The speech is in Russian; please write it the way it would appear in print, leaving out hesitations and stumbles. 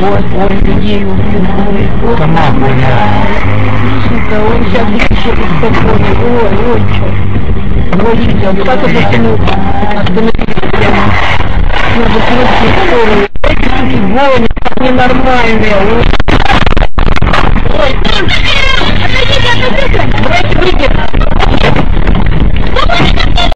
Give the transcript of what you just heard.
ой, людей убил, ой, Сама хуйня. сука, он сейчас еще беспокойный, ой, чё. Ой, чё, как это остановить прямо. Надо крутить скорую. Эти суки голыми, ненормальные, ой. Ой, отойдите, отойдите, давайте выйдем.